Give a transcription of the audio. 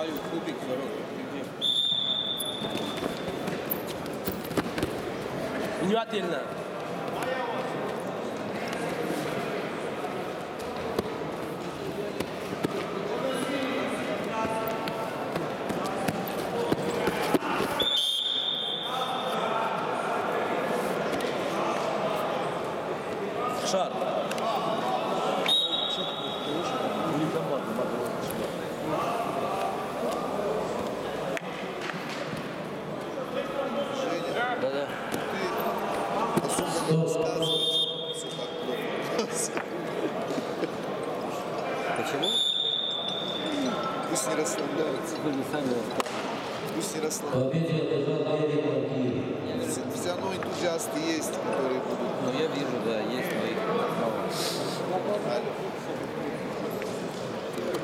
Даю кубик ворот. Внимательно. Шар. Да-да. Ты особо не рассказываешь, все так плохо. Почему? Пусть не расслабляются. Вы не сами рассказываете. Пусть не расслабляются. Все равно энтузиасты есть, которые будут. Ну я вижу, да, есть мои